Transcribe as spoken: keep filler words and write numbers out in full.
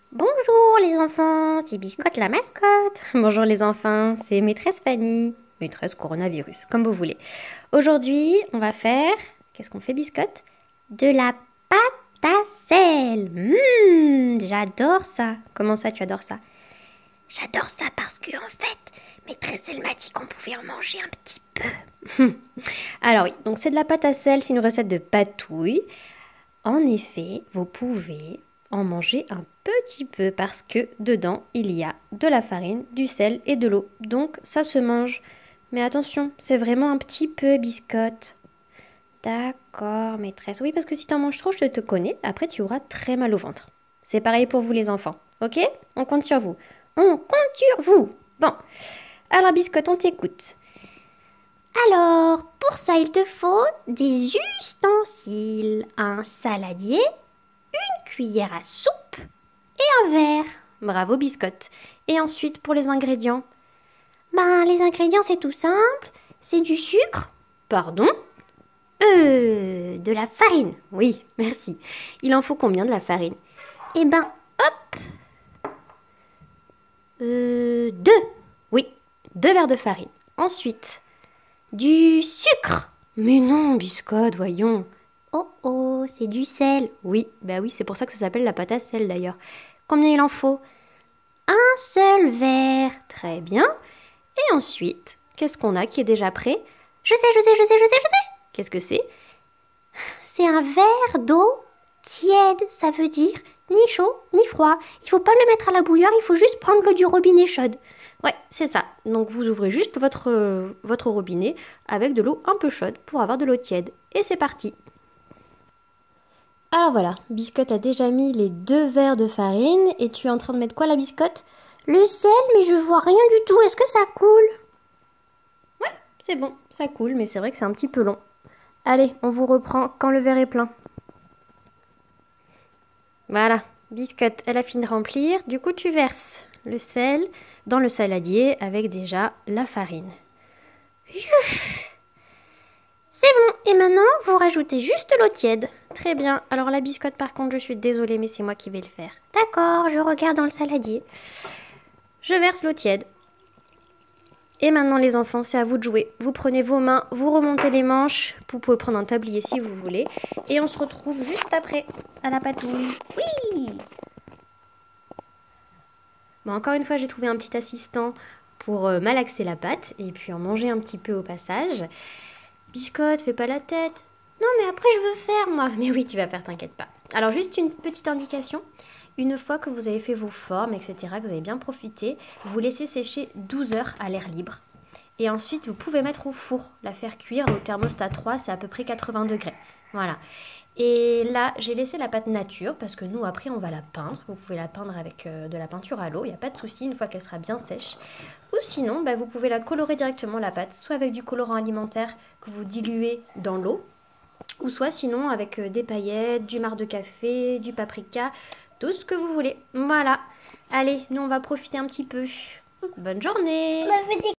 Bonjour les enfants, c'est Biscotte la mascotte. Bonjour les enfants, c'est maîtresse Fanny, maîtresse coronavirus, comme vous voulez. Aujourd'hui, on va faire, qu'est-ce qu'on fait Biscotte? De la pâte à sel. Mmh, j'adore ça. Comment ça tu adores ça? J'adore ça parce que en fait, maîtresse elle m'a dit qu'on pouvait en manger un petit peu. Alors oui, donc c'est de la pâte à sel, c'est une recette de patouille. En effet, vous pouvez en manger un petit peu parce que dedans il y a de la farine, du sel et de l'eau. Donc ça se mange. Mais attention, c'est vraiment un petit peu Biscotte. D'accord, maîtresse. Oui, parce que si tu en manges trop, je te connais. Après, tu auras très mal au ventre. C'est pareil pour vous les enfants. Ok? On compte sur vous. On compte sur vous. Bon. Alors Biscotte, on t'écoute. Alors, pour ça, il te faut des ustensiles, un saladier, une cuillère à soupe et un verre. Bravo Biscotte. Et ensuite, pour les ingrédients? Ben, les ingrédients, c'est tout simple. C'est du sucre. Pardon? Euh, de la farine. Oui, merci. Il en faut combien de la farine? Eh ben, hop. Euh, deux. Oui, deux verres de farine. Ensuite, du sucre. Mais non, Biscotte, voyons. Oh oh, c'est du sel. Oui, bah oui, c'est pour ça que ça s'appelle la pâte à sel d'ailleurs. Combien il en faut? Un seul verre. Très bien. Et ensuite, qu'est-ce qu'on a qui est déjà prêt? Je sais, je sais, je sais, je sais, je sais. Qu'est-ce que c'est? C'est un verre d'eau tiède. Ça veut dire ni chaud, ni froid. Il faut pas le mettre à la bouilloire, il faut juste prendre l'eau du robinet chaude. Ouais, c'est ça. Donc vous ouvrez juste votre, euh, votre robinet avec de l'eau un peu chaude pour avoir de l'eau tiède. Et c'est parti. Alors voilà, Biscotte a déjà mis les deux verres de farine. Et tu es en train de mettre quoi la Biscotte? Le sel, mais je vois rien du tout. Est-ce que ça coule? Ouais, c'est bon, ça coule, mais c'est vrai que c'est un petit peu long. Allez, on vous reprend quand le verre est plein. Voilà, Biscotte, elle a fini de remplir. Du coup, tu verses le sel dans le saladier avec déjà la farine. C'est bon, et maintenant, vous rajoutez juste l'eau tiède. Très bien. Alors la Biscotte, par contre, je suis désolée, mais c'est moi qui vais le faire. D'accord, je regarde dans le saladier. Je verse l'eau tiède. Et maintenant, les enfants, c'est à vous de jouer. Vous prenez vos mains, vous remontez les manches. Vous pouvez prendre un tablier si vous voulez. Et on se retrouve juste après à la patouille. Oui! Bon, encore une fois, j'ai trouvé un petit assistant pour euh, malaxer la pâte et puis en manger un petit peu au passage. Biscotte, fais pas la tête. Non, mais après, je veux faire, moi. Mais oui, tu vas faire, t'inquiète pas. Alors, juste une petite indication. Une fois que vous avez fait vos formes, et cetera, que vous avez bien profité, vous laissez sécher douze heures à l'air libre. Et ensuite, vous pouvez mettre au four, la faire cuire au thermostat trois, c'est à peu près quatre-vingts degrés. Voilà. Et là, j'ai laissé la pâte nature parce que nous, après, on va la peindre. Vous pouvez la peindre avec euh, de la peinture à l'eau, il n'y a pas de souci, une fois qu'elle sera bien sèche. Ou sinon, bah, vous pouvez la colorer directement, la pâte, soit avec du colorant alimentaire que vous diluez dans l'eau, ou soit sinon avec euh, des paillettes, du marc de café, du paprika, tout ce que vous voulez. Voilà. Allez, nous, on va profiter un petit peu. Bonne journée!